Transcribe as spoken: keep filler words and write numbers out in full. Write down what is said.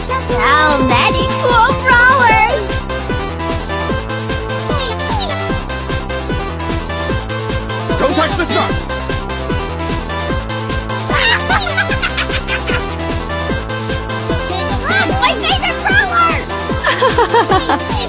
So many cool brawlers! Don't touch the scarf! Look, my favorite brawler!